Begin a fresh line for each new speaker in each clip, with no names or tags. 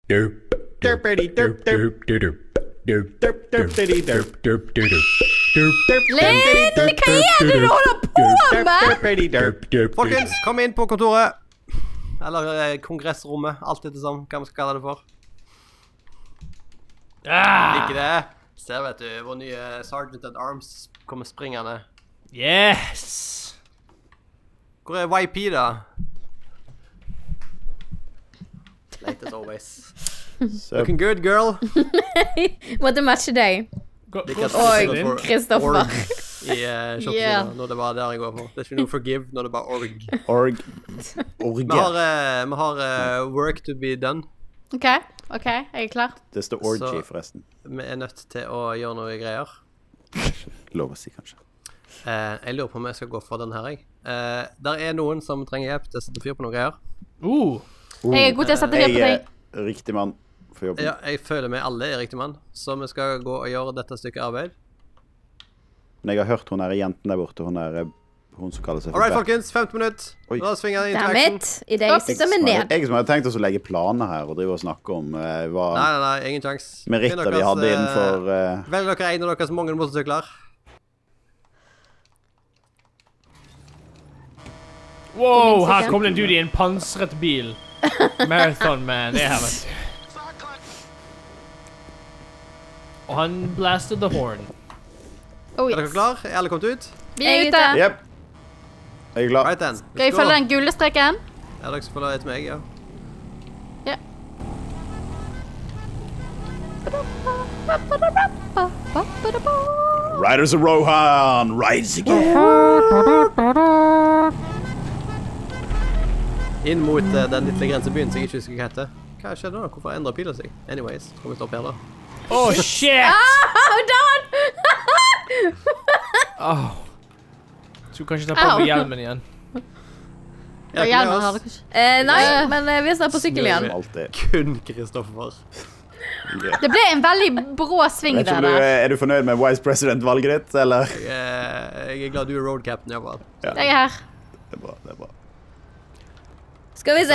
du holder på med?
Folkens, kom inn på kontoret. Eller kongressrommet, alt etter som, hva man skal kalle det for. Ikke det. Ser vet du, vår nye Sergeant at Arms kommer springende.
Yes!
Hvor er YP da? Late as always. Looking good, girl.
Måtte matche deg. Og Kristoffer.
I shoppingen, når det var der jeg går for. Det er ikke noe forgive når det bare org. Vi har work to be done.
Ok, jeg er klar.
Det står orgy, forresten.
Vi er nødt til å gjøre noe greier.
Lov å si, kanskje.
Jeg lurer på om jeg skal gå for den her, jeg. Der er noen som trenger hjelp til å sette fyr på noe greier.
Jeg er god til å sette fyr på ting.
Jeg er riktig mann for jobben.
Ja, jeg føler meg alle er riktig mann, så vi skal gå og gjøre dette stykket arbeid.
Men jeg har hørt hun er jenten der borte, hun som kaller seg
Alright, folkens, 15 minutter. Da svinger jeg inn til action.
I det jeg sitter meg ned.
Jeg som hadde tenkt oss å legge planer her og drive og snakke om hva
Nei, ingen sjans.
meritter vi hadde innenfor
Velg dere en av deres mange motorsykler.
Wow, her kom det en dude i en pansret bil. Marathon Man, det her vet du. Og han blasted the horn.
Er dere klar? Er alle kommet ut?
Vi er ute.
Jep. Jeg er klar.
Right then.
Skal jeg følge den gule streken?
Ja, dere skal følge etter meg, ja.
Ja.
Riders of Rohan, rise again.
Inn mot den lille grensebyen som jeg ikke husker hva heter. Hva skjedde da? Hvorfor endret pilen seg? Anyways, skal vi stoppe her da.
Oh shit!
Dan!
Skulle kanskje ta på meg hjelmen igjen.
Er det
hjelmen
med
har det
oss?
kanskje. Nei, men vi er snart på sykkel igjen.
Alltid.
Kun Kristoffer.
Det ble en veldig brå sving der.
Er du fornøyd med Vice President-valget ditt, eller?
Jeg er glad du er road captain, i hvert fall.
Ja.
Jeg er her.
Det er bra, det er bra.
Skal vi se.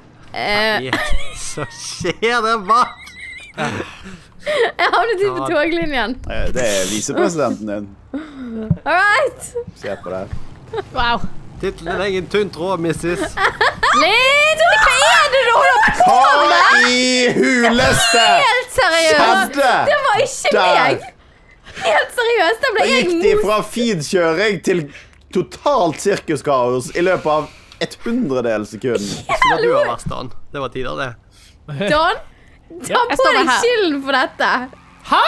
Så skjer det bak!
Jeg havnet ut på toglinjen.
Det er visepresidenten din.
Alright.
Se på det her.
Wow.
Tittelen er ingen tunn tråd, missis.
Litt, hva er det du holder på
Hva
med?
i huleste?
Helt seriøst. Det var ikke meg. Helt seriøst, det ble
Da
jeg
gikk de fra feed-kjøring til totalt sirkuskaos i løpet av 100 sekund.
Skulle du ha vært stand. Det var tider, det.
Don, ta på deg skylden for dette.
Hæ?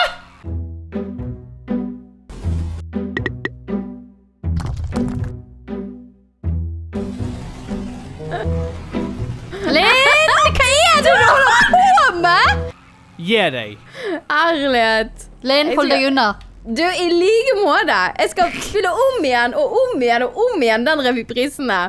Litt, hva er det du holder på med?
Gi deg.
Ærlighet.
Linn, hold deg unna.
Du, i like måte. Jeg skal spille om igjen og om igjen og om igjen den revyprisen der.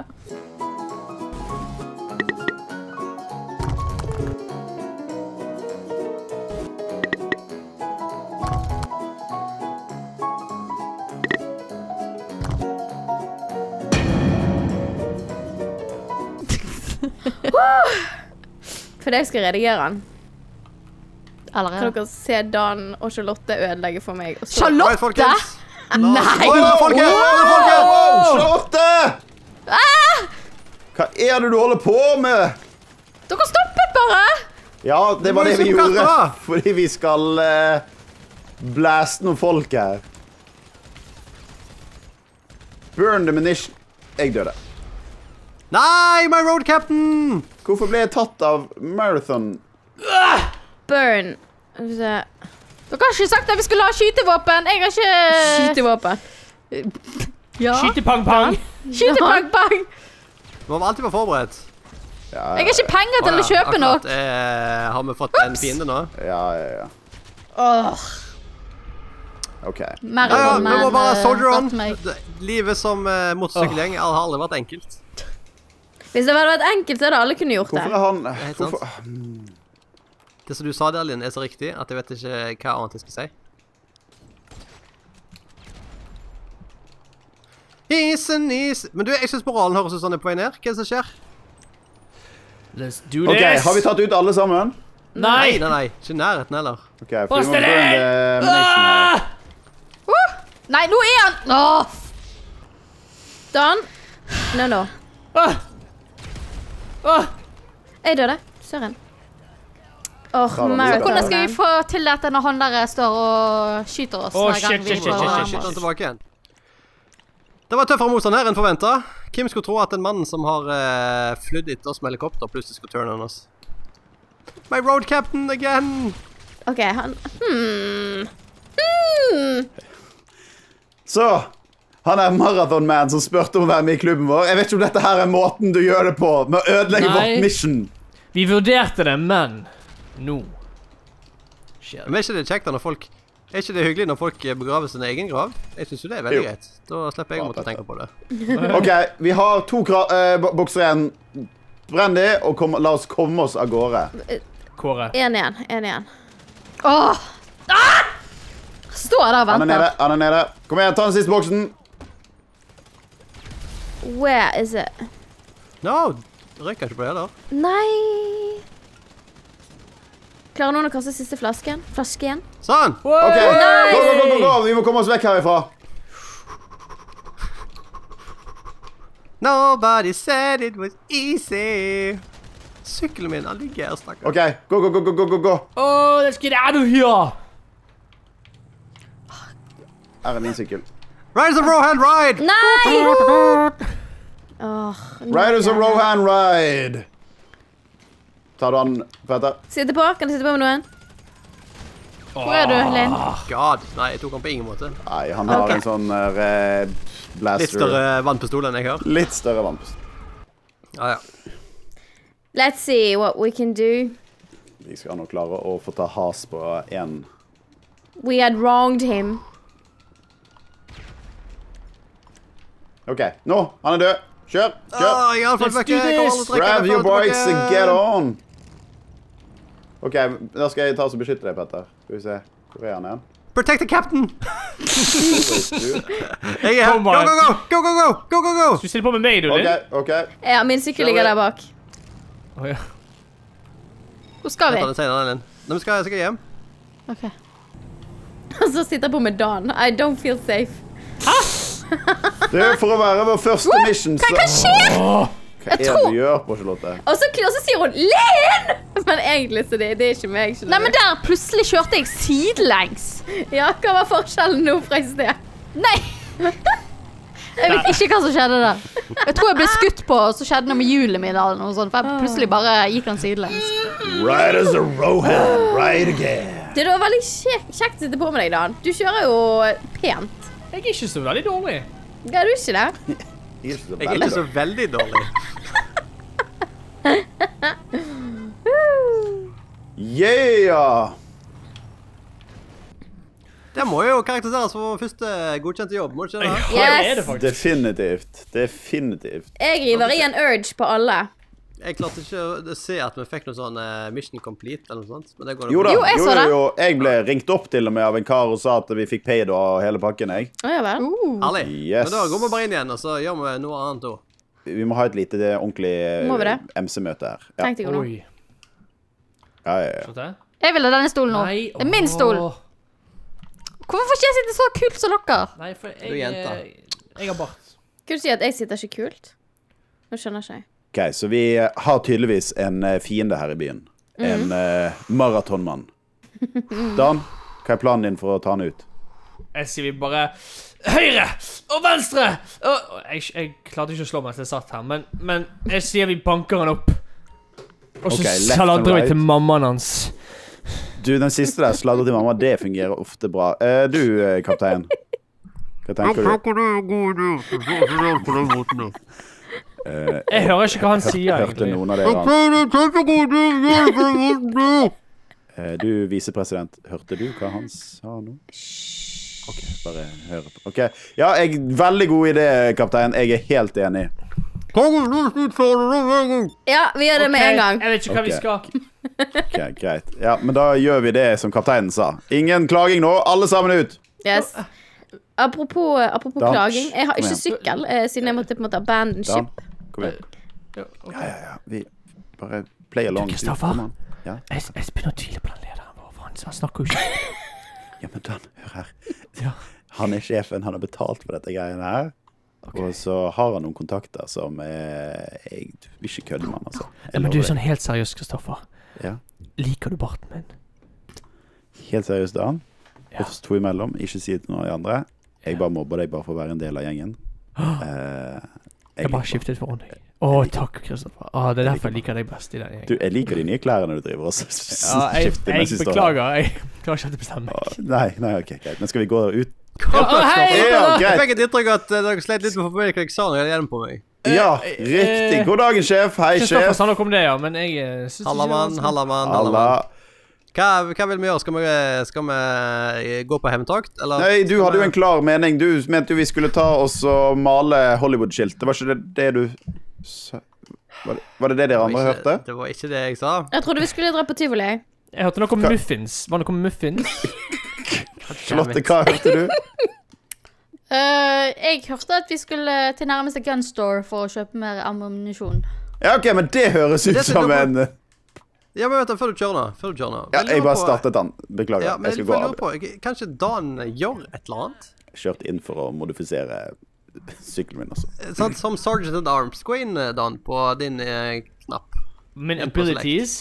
For jeg skal redigere den. Kan dere se Dan og Charlotte ødelegge for meg?
Charlotte?
Nei!
Charlotte! Hva er det du holder på med?
Dere stoppet bare!
Ja, det var det vi gjorde. Fordi vi skal blaste noen folk her. Burn the munition. Jeg døde.
Nei, my road captain!
Hvorfor ble jeg tatt av Marathon?
Burn. Dere har ikke sagt at vi skulle ha skytevåpen. Jeg har ikke... Skytevåpen. Ja.
Skytepang-pang.
Skytepang-pang.
Man må alltid være forberedt.
Ja,
Jeg har ikke penger til å kjøpe noe.
Har vi fått en fiende nå?
ja. Ok.
Vi må bare soldier on. Livet som motorsykkelgjeng har aldri vært enkelt.
Hvis det hadde vært enkelt, så hadde alle kunne gjort det.
Hvorfor er han...
helt sant. Det som du sa der, Linn, er så riktig at jeg vet ikke hva annet jeg skal si. Men du, jeg synes moralen høres ut sånn på vei ned. Hva er det som skjer?
Let's do this.
Ok, har vi tatt ut alle sammen?
Nei!
Ikke nærheten heller.
Ok, for vi må burn the ammunition her.
Nei, nå er han! Dan. No. Jeg døde. Søren.
Hvordan skal vi få til dette når han der står og skyter oss?
Shit.
Skyt han tilbake igjen. Det var tøffere motstand her enn forventet. Kim skulle tro at en mann som har flydd etter oss med helikopter plutselig skulle turne oss. My road captain again!
Ok, han...
Så, han er marathonman som spørte om å være med i klubben vår. Jeg vet ikke om dette her er måten du gjør det på, med å ødelegge vårt mission.
Vi vurderte det, men... nå.
Men er ikke det kjekt når folk... Er ikke det hyggelig når folk begraver sin egen grav? Jeg synes jo det er veldig greit. Da slipper jeg å måtte tenke på det.
Ok, vi har 2 bokser igjen. Brenn de, og la oss komme oss av gårde.
Kåre.
En igjen. Åh! Stå der og venter.
Han er nede. Kom igjen, ta den siste boksen.
Where is it?
No, det rykker ikke på det heller.
Nei. Klarer noen å kaste siste flasken?
Sånn!
Ok, gå! Vi må komme oss vekk herifra.
Nobody said it was easy. Sykkelen min, han ligger her, snakker.
Ok, gå.
Oh, let's get out of here!
Her er min sykkel.
Riders of Rohan, ride!
Nei!
Riders of Rohan, ride! Tar du han, Petter?
Sitte på? Kan du sitte på med noen? Hvor er du, Linn?
God, nei, jeg tok han på ingen måte.
Nei, han har en sånn blaster.
Litt større vannpistol enn jeg har.
Litt større vannpistol.
Ja.
Let's see what we can do.
Vi skal nå klare å få ta has på en.
We had wronged him.
Ok, nå, han er død. Kjør.
Jeg har fått vekke.
Grab your bikes and get on. Ok, da skal jeg ta og beskytte deg, Petter. Skal vi se, hvor er han igjen?
Protect the captain! Jeg er her. Go!
Skal du stille på med meg, du, Linn?
Ok.
Ja, min sykkel ligger der bak.
Ja.
Hvor skal vi?
Jeg tar det senere, Linn. Nå skal jeg hjem.
Ok. Og så sitter jeg på med Dan. I don't feel safe.
Det er for å være vår første mission, så...
Hva skjer?
Hva er det du gjør på, Charlotte?
Og så sier hun Linn! Men egentlig så det er ikke meg.
Nei, men der plutselig kjørte jeg sidelengs.
Ja, hva var forskjellen nå fra i sted?
Nei! Jeg vet ikke hva som skjedde der. Jeg tror jeg ble skutt på, og så skjedde det med hjulet mitt eller noe sånt. For jeg plutselig bare gikk han sidelengs.
Riders of Rohan, ride again.
Det var veldig kjekt å sitte på med deg, Dan. Du kjører jo pent.
Jeg er ikke så veldig dårlig.
Ja, du er ikke det?
Jeg er ikke så veldig dårlig.
Yeah!
Det må jo karakteriseres for første godkjente jobb, må det ikke det?
Yes.
Definitivt.
Jeg river i en urge på alle.
Jeg klarte ikke å se at vi fikk noe sånn mission complete eller noe sånt. Men det går
Jo da,
jeg så det.
jeg ble ringt opp til og med av en kar og sa at vi fikk paid og hele pakken, jeg.
Ja vel.
Herlig.
Yes.
Men da går vi bare inn igjen, og så gjør vi noe annet da.
Vi må ha et lite, ordentlig
Må vi det?
MC-møte her. Ja.
Tenkte jeg nå.
Oi.
Ja.
Jeg vil ha denne stolen nå.
Nei,
Det er min stol. Hvorfor får ikke jeg sitte så kult som dere?
Nei, for
Du er jenta.
jeg har bart.
Kan du si at jeg sitter ikke kult? Nå skjønner ikke jeg.
Ok, så vi har tydeligvis en fiende her i byen. En maratonmann. Dan, hva er planen din for å ta han ut?
Jeg sier vi bare høyre og venstre. Jeg klarte ikke å slå mens jeg satt her, men jeg sier vi banker han opp. Og så
Ok, left and
sladrer vi
right.
til mammaen hans.
Du, den siste der, sladder til mamma, det fungerer ofte bra. Du, kaptein. Hva tenker du?
Jeg hører ikke hva han sier,
Hørte
egentlig.
noen av dere? Du, visepresident, hørte du hva han sa nå? Ok, bare hør på. Ok, ja, veldig god idé, kaptein. Jeg er helt enig.
Ja, vi gjør det med en gang.
Jeg vet ikke hva vi skal.
Ok, greit. Ja, men da gjør vi det som kapteinen sa. Ingen klaging nå, alle sammen ut!
Yes. Apropos
Dan,
klaging. Jeg har
kom
ikke
igjen.
sykkel, siden jeg måtte på en måte abandon
Dan,
ship.
kom igjen. Ja. Vi bare play along.
Kristoffer?
Kom an. Ja.
Jeg begynner å tvile på den lederen vår, for han snakker jo ikke.
Ja, men Dan, hør her.
Ja.
Han er sjefen, han har betalt for dette greiene her. Okay. Og så har han noen kontakter som jeg vil ikke kødde med han, altså.
Ja, men du er sånn helt seriøs, Kristoffer.
Ja.
Liker du barten min?
Helt seriøst, Dan.
Ja.
Oss to imellom, ikke si det til noen av de andre. Jeg bare mobber deg bare for å være en del av gjengen.
Jeg bare skiftet for deg. Takk, Kristoffer. Det er derfor jeg liker deg best i den gjengen.
Du, jeg liker de nye klærne du driver også.
Jeg beklager. Jeg klarer ikke å bestemme meg.
Nei, ok, greit. Men skal vi gå ut?
Hei!
Jeg fikk et inntrykk at dere sleit litt med å få med hva jeg sa når jeg hadde hjelm på meg.
Ja, riktig. God dagen, sjef. Hei, sjef.
Kristoffer sa noe om det, ja, men jeg synes
Hallamann. Hva vil vi gjøre? Skal vi gå på hevntakt, eller?
Nei, du hadde jo en klar mening. Du mente jo vi skulle ta oss og male Hollywood-skilt. Det var ikke det du sa? Var det dere andre hørte?
Det var ikke det jeg sa.
Jeg trodde vi skulle dra på Tivoli.
Jeg hørte noe om muffins. Var det noe om muffins?
Charlotte, hva hørte du?
Jeg hørte at vi skulle til nærmeste gunstore for å kjøpe mer ammunisjon.
Ja, ok, men det høres ut som en...
Ja, men vet du, før du kjører nå.
Ja, jeg bare startet den. Beklager,
ja, men
jeg skal gå av.
Kanskje Dan gjør et eller annet?
Kjørt inn for å modifisere sykkelen min, altså.
Sånn som Sergeant at Arms. Gå inn, Dan, på din knapp.
Min abilities.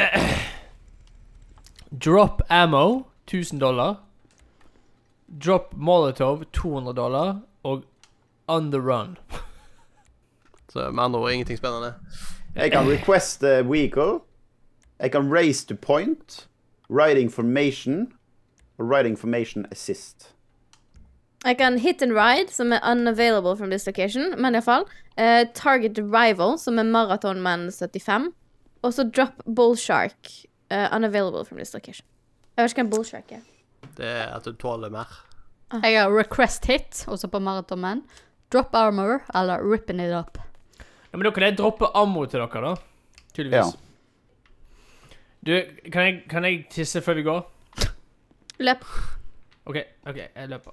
Drop ammo, $1000. Drop Molotov, $200. Og on the run.
Så med andre ord, ingenting spennende.
Jeg kan request a vehicle. Jeg kan raise to point. Riding formation. Og riding formation assist.
Jeg kan hit and ride, som er unavailable from this location. Men i hvert fall. Target arrival, som er maratonman 75. Og så drop bull shark. Unavailable from this location. Jeg vet ikke hva en bull shark er.
Det er at du tåler mer.
Jeg har request hit, også på Marathon Man. Drop armor, eller ripping it up.
Ja, men da kan jeg droppe ammo til dere, da. Tydeligvis.
Ja.
Du, kan jeg tisse før vi går?
Løp.
Ok, jeg løper.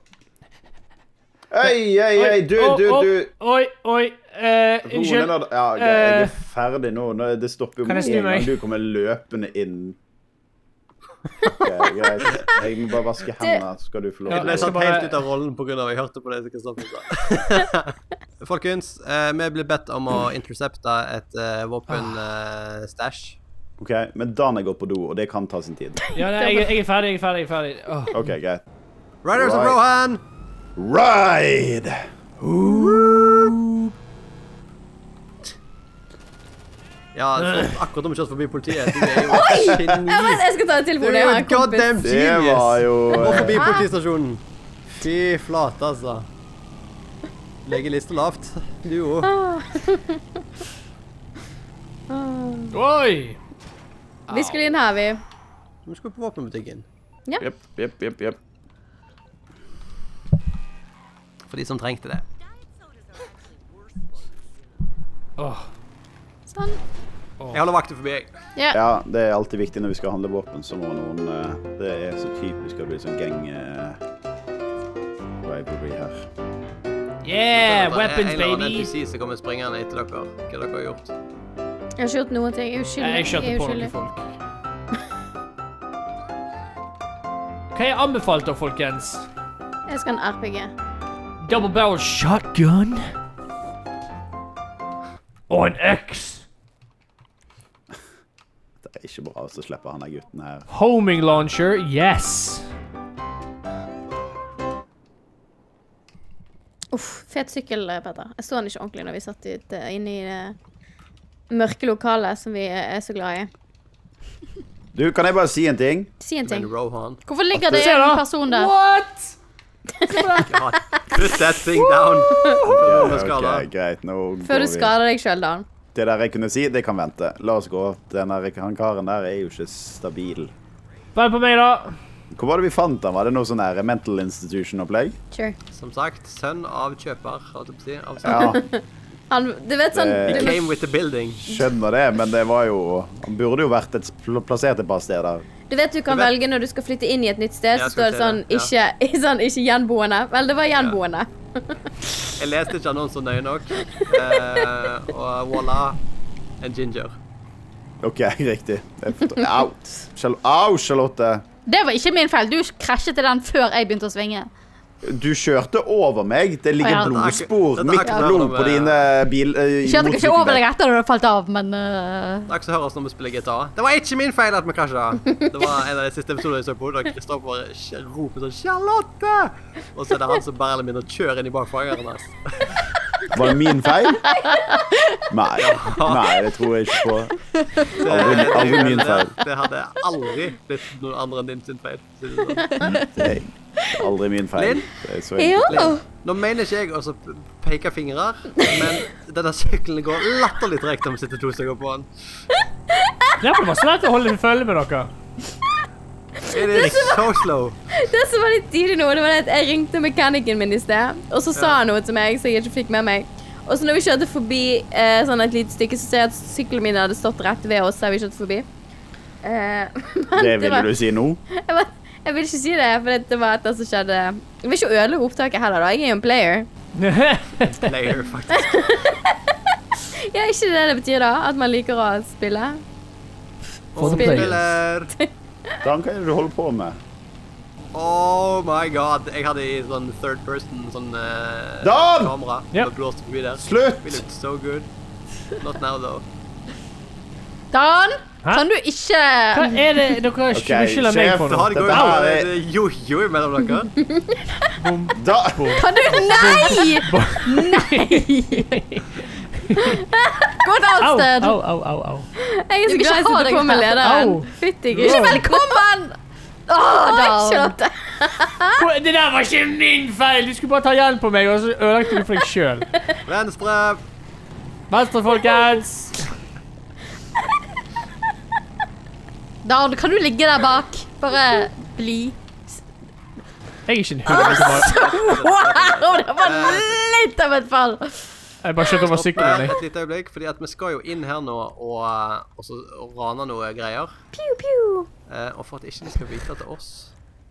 Hei, du.
Oi, unnskyld.
Ja, jeg er ferdig nå. Det stopper jo
med en gang
du kommer løpende inn. Okay, greit. Jeg må bare vaske hendene, så skal du få lov.
Jeg ble satt helt ut av rollen på grunn av jeg hørte på det Kristoffer sa. Folkens, vi ble bedt om å intercepte et våpen-stash.
Ok, men Dan er gått på do, og det kan ta sin tid.
Ja, jeg er ferdig.
Ok, greit.
Riders of Rohan!
Ride!
Ja, akkurat om vi kjørt forbi politiet. Du er jo geni.
Jeg skal ta en telefon.
Du er jo en goddamn
Det
genius.
var jo...
Gå forbi politistasjonen. Fy flate, altså. Legger lista lavt. Du jo.
Oi!
Vi skulle inn her, vi.
Vi skal på våpenbutikken.
Jepp.
For de som trengte det.
Sånn.
Jeg holder vakten forbi, jeg.
Ja, det er alltid viktig når vi skal handle våpen, så må noen... Det er så typisk å bli sånn gang... rivalry her.
Yeah, weapons,
En eller annen
baby!
NPC som kommer springende etter dere. Hva dere har gjort?
Jeg har ikke gjort noen ting. Jeg er uskyldig.
Jeg kjørte på noen folk. Hva er anbefalt da, folkens?
Jeg skal ha en RPG.
Double barrel shotgun. Og en X.
Det er ikke bra, så slipper han her gutten her.
Homing launcher, yes.
Fet sykkel, Petter. Jeg så den ikke ordentlig når vi satt inne i det mørke lokalet som vi er så glad i.
Du, kan jeg bare si en ting?
Si en ting.
Men Rohan.
Hvorfor ligger det
Se da.
en person der?
What?
God, put that thing down.
Ok, greit, nå
Før
går
du
vi.
skader deg selv, Dan.
Det der jeg kunne si, det kan vente. La oss gå. Han karen der er jo ikke stabil.
Vent på meg da.
Hvor var det vi fant han? Var det noe sånn her mental institution-opplegg?
Sure.
Som sagt, sønn av kjøper, holdt jeg på å si. Av
Ja,
Du vet sånn...
He
Du,
came with the building.
skjønner det, men det var jo... Han burde jo vært plassert et par steder.
du vet du kan velge når du skal flytte inn i et nytt sted,
Ja,
så står det sånn, ikke gjenboende. Vel, det var gjenboende.
Jeg leste ikke annonsen nøye nok. Og voilà, en ginger.
OK, riktig. Au, Charlotte.
Det var ikke min feil. Du krasjet i den før jeg begynte å svinge.
Du kjørte over meg. Det ligger blodspor, mitt blod på dine bil...
Kjørte ikke over deg etter da du falt av, men...
Det er ikke så høres når vi spiller gitar. Det var ikke min feil at vi krasjet. Det var en av de siste episodene jeg så på, da Kristoffer roper sånn, Charlotte! Og så er det han som bare eller mindre kjører inn i bakfangeren hans.
Var det min feil? Nei, det tror jeg ikke på. Aldri min feil.
Det hadde aldri blitt noen andre enn din sin feil.
Det er aldri min feil.
Linn?
Det er så enkelt.
Linn, nå mener ikke jeg også peke fingre, men denne sykkelen går latterlig trekt om vi sitter 2 stykker på den.
Det var svært å holde følge med dere.
It is so slow.
Det som var litt tidlig nå, det var det at jeg ringte mekanikken min i sted, og så sa han noe til meg, så jeg ikke fikk med meg. Og så når vi kjørte forbi sånn et lite stykke, så ser jeg at sykkelen min hadde stått rett ved oss, så vi kjørte forbi.
Det ville du si nå?
Jeg vil ikke si det, for det var det som skjedde. Jeg vil ikke ødelegge opptaket heller da, jeg er jo en player.
Player, faktisk.
Ja, ikke det betyr da, at man liker å spille.
Spiller.
Dan, hva er det du holder på med?
Oh my god, jeg hadde i sånn third person, sånn
Dan!
kamera.
Yep.
Det blåste forbi der.
Slutt!
We looked so good. Not now though.
Dan,
Hæ?
kan du ikke...
Hva er det dere skylder meg
sjef,
for
Det
nå?
har det
Dette her
gått
er-
jo-jo mellom dere.
Da!
Kan du... Nei! Nei! Gå et annet
Au,
sted.
au.
Jeg er så
Du vil
glad i
ikke
å
ha
sitte
deg
på med
her.
lederen.
Au.
Fytti
Ikke
gud.
velkommen!
Oi,
Dan.
Charlotte.
Det der var ikke min feil! Du skulle bare ta hjelp på meg, og så ødelagte du for deg selv.
Venstre.
Venstre, folkens!
Dan, kan du ligge der bak? Bare bli.
Jeg er ikke en hund.
Wow, det var litt av et fall.
Jeg bare kjørte over sykkelen din.
Et lite øyeblikk, fordi at vi skal jo inn her nå og rane noe greier.
Piu, piu.
Og for at ikke de skal vite at det er oss,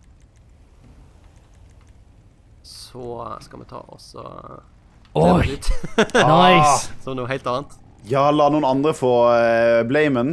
så skal vi ta oss og
Oi,
litt.
nice.
Som noe helt annet.
Ja, la noen andre få blamen.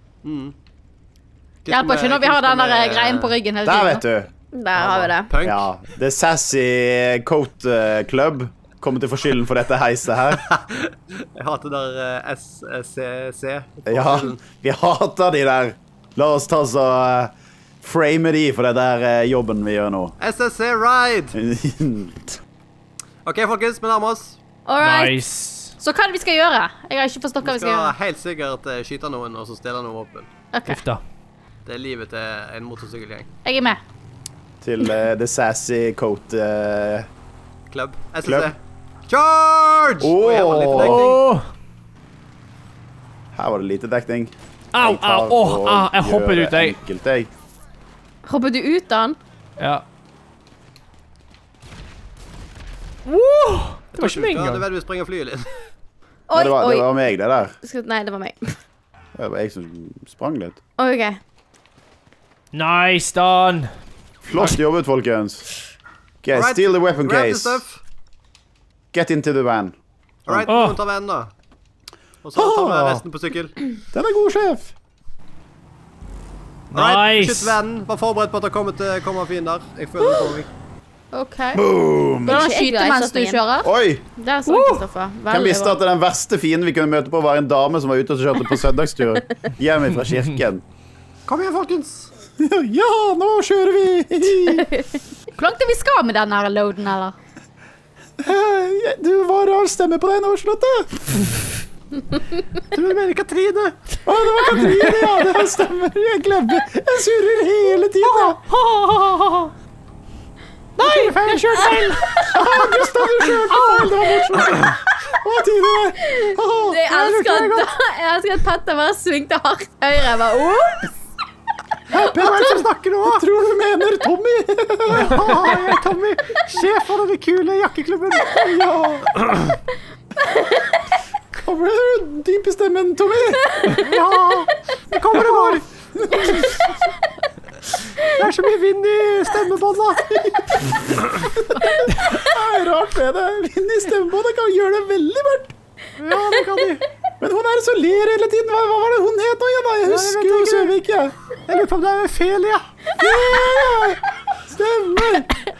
Hjelper ikke når vi har den der greien på ryggen hele
Der,
tiden.
vet du.
Der har vi det.
Punk.
Ja, The Sassy Coat Club kommer til å få skylden for dette heiset her.
Jeg hater der SCC.
Ja, vi hater de der. La oss ta så frame de for det der jobben vi gjør nå.
SSC Ride! Ok, folkens, vi nærmer oss.
Alright.
Nice.
Så hva er det vi skal gjøre? Jeg har ikke forstått hva
Vi
vi skal
skal
gjøre.
helt sikkert skyte noen og så stjele noe våpen.
Ok,
Uff da.
Det er livet til en motorsykkelgjeng.
jeg er med.
Til The Sassy Coat
Club. SSC.
Club.
Charge!
Åh!
Og her var det litt dekning.
Åh!
Her var det lite dekning.
Au,
Jeg tar
au, åh,
og
jeg hoppet
gjør
ut, jeg.
enkelt, jeg.
Hoppet du ut da?
Ja. Wow! Det var ikke meg
Ja,
engang.
nødvendigvis springer flyet litt.
Oi,
Det var
oi.
meg, det der.
Nei, det var meg.
Det var jeg som sprang litt.
Oi, ok.
Nice, Dan.
Flott jobbet, folkens. Okay,
Alright,
steal the weapon
Grab the
case.
stuff.
Get into the van.
Alright,
Åh.
noen tar vennen da. Og så tar vi resten på sykkel.
Den er god, sjef.
Alright,
Nice.
skytt vennen. Var forberedt på at det kommer fiender. Jeg føler det på meg.
Ok.
Boom!
Kan du
Jeg
skyte
er
mens du
glad i
kjører?
Oi!
Der så Kristoffer.
Hvem visste at den verste fienden vi kunne møte på var en dame som var ute og kjørte på søndagstur hjem fra kirken?
Kom igjen, folkens.
Ja, nå kjører vi!
Hvor langt er vi skal med den her loaden, eller?
Du, hva rar stemme på deg nå, Charlotte?
Du mener Katrine?
Å, det var Katrine, ja, det stemmer. Jeg glemmer. Jeg surrer hele tiden.
Nei, jeg kjørte feil.
Gustav, du kjørte feil. Det var morsomt. Å, tidligere.
Jeg elsker at Petter bare svingte hardt høyre. Jeg bare, ops!
Hvem er det som snakker nå?
Tror du mener Tommy?
Ja, jeg er Tommy. Sjef for denne kule jakkeklubben.
Ja. Kommer det dyp i stemmen, Tommy?
Ja, det kommer det går. Det er så mye vind i stemmebånda.
Det er rart med det. Vind i stemmebåndet kan gjøre det veldig mørkt.
Ja, det kan de.
Men hun er så ler hele tiden. Hva var det hun het nå igjen? Da? Jeg husker jo Søvik. Jeg lurer på om det er Ophelia. Ja, stemmer.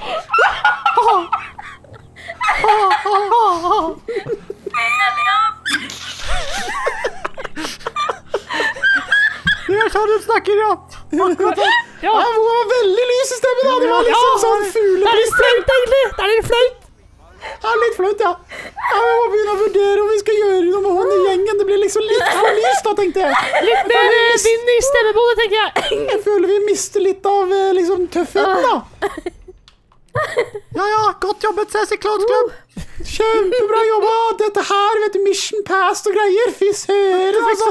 Det er sånn du snakker, ja.
Ja, hun var veldig lys i stemmen. Da. Det var liksom sånn fugle.
Det er litt flaut, egentlig. Det er litt flaut.
Ja, litt flaut, ja. Ja, vi må begynne å vurdere om vi skal gjøre noe med hun i gjengen. Det blir liksom litt for lyst da, tenkte jeg.
Litt mer vind i stemmebordet, tenker jeg.
Jeg føler vi mister litt av liksom tøffheten da.
Ja, godt jobbet, Ceci Cloud Club.
Kjempebra jobba. Dette her, vet du, mission past og greier. Fy søren, altså.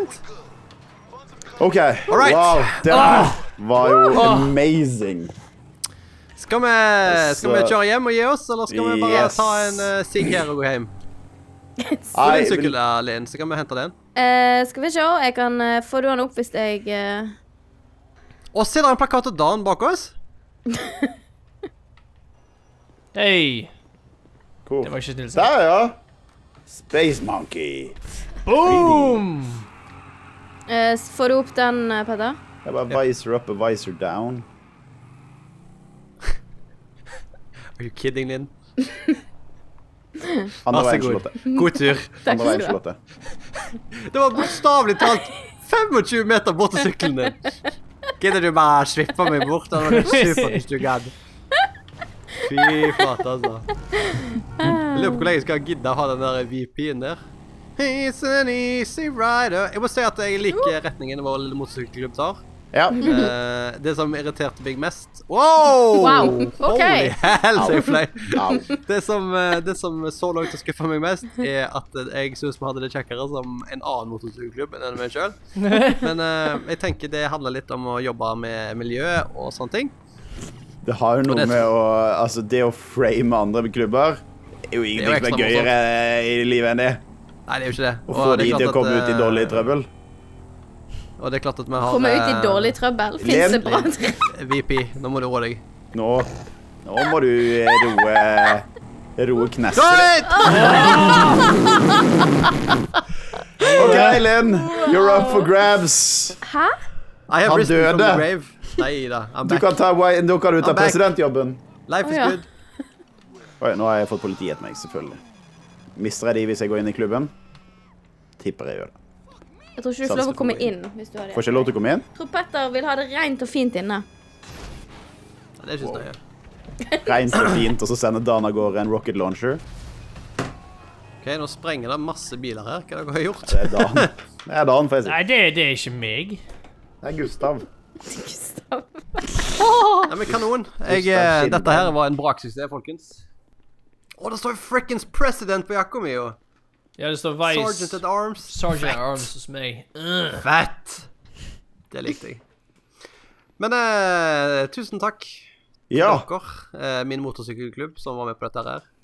Ok,
Alright.
wow. Det var jo amazing.
Skal vi kjøre hjem og gi oss, eller skal vi bare ta en sigg her og gå hjem? Hvor er din sykkel der, Linn? Så kan vi hente den.
Skal vi se, jeg kan få den opp hvis jeg
Og se, der er en plakat av Dan bak oss.
Hei.
Cool.
Det var ikke snill.
Der, ja. Space Monkey.
Boom!
Får du opp den, Petter?
Det er bare visor up og visor down.
Are you kidding, Linn?
Andre
Vær så
veien,
god.
Charlotte.
God tur.
Andre veien, Charlotte.
Det var bokstavelig talt 25 meter bort til sykkelen din. Gidder du bare svippe meg bort? Det var super hvis du gadd. Fy flate, altså. Jeg lurer på hvor lenge jeg skal gidde å ha den der VP-en der. He's an easy rider. Jeg må si at jeg liker retningen vår lille motorsykkelklubb tar.
Ja.
Det som irriterte meg mest. Wow!
Wow, ok.
Holy hell, så jeg fløy.
Au.
Det som så langt har skuffet meg mest, er at jeg synes vi hadde det kjekkere som en annen motorsykkelklubb enn meg selv. Men jeg tenker det handler litt om å jobbe med miljø og sånne ting.
Det har jo noe med å, altså det å frame andre klubber er jo ingenting som er gøyere i livet enn det.
Nei, det er jo ikke det.
Å få de til å komme ut i dårlig trøbbel.
Og det er klart at vi har...
Komme ut i dårlig trøbbel. Finns det bra
VP, nå må du roe deg.
Nå må du roe knesset. Ok, Lynn, you're up for grabs.
Hæ?
I have
Han
risen from
døde.
the grave. Neida, I'm
Du
back.
kan ta
back.
presidentjobben.
Life is
Å, ja.
good.
Oi, nå har jeg fått politiet etter meg, selvfølgelig. Mister jeg de hvis jeg går inn i klubben? Tipper jeg gjør det.
Jeg tror ikke du får lov å komme inn hvis du har det.
Får ikke jeg lov til å komme inn?
Jeg tror Petter vil ha det rent og fint inne.
Nei, det er ikke snøye.
Rent og fint, og så sender Dan av gårde en rocket launcher.
Ok, nå sprenger det masse biler her. Hva er det dere har gjort?
Det er Dan. Det er Dan, får jeg si.
Nei, det er ikke meg.
Det er Gustav.
Gustav.
Nei, men kanon. Dette her var en braksuksess, folkens. Å, det står frikkens president på jakka mi, jo.
Ja, det står Vice.
Sergeant at Arms.
Sergeant at Arms hos meg.
Fett. Det likte jeg. Men tusen takk
Ja.
til dere, min motorsykkelklubb, som var med på dette her.